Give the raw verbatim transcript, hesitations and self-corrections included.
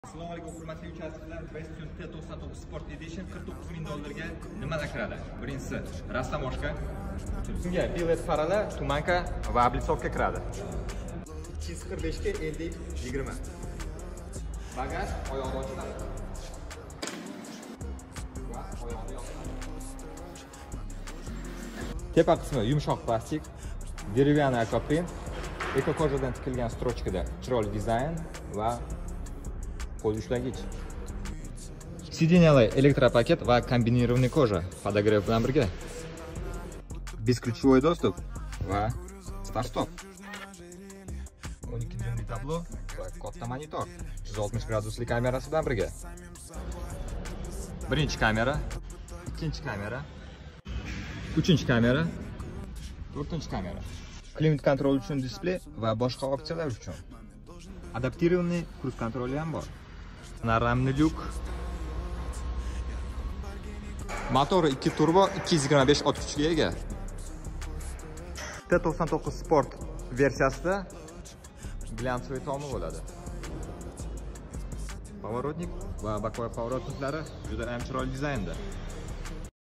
Assalomu alaykum hurmatli uchastklar. Western T to'qson to'qqiz Sport Edition qirq to'qqiz ming dollarga nimalar kiradi? Birinchisi rastamoshka, unga bilet paralar, tumanka va облицовка kiradi. ikki yuz qirq besh ga ellik yigirma. Bagaj oyoqni ochiladi. Va oyoqni yopiladi. Tepa qismi yumshoq plastik, деревянный akoprin, eko kojadan tikilgan strochkada chiroyli dizayn va qo'l ushlagich. Сиденьяli elektropaket va kombinированный koja podogrev bilan birga. Бесключевой достуp va start-stop. o'n ikki dyuymli tablo va katta monitor. yuz oltmish gradusli kamerasi bilan birga. Birinchi kamera, ikkinchi kamera, uchinchi kamera, to'rtinchi kamera. Klimat kontrol uchun displey va boshqa opsiyalar uchun. Adaptированный kruz kontroli ham bor. Panoramli lyuk. Motori ikki turbo, ikki yuz yigirma besh ot kuchiga ega. T to'qson to'qqiz Sport versiyasida glянцевый tomi bo'ladi. Поворотник va boковой поворотниклari juda ham chiroyli dizaynda.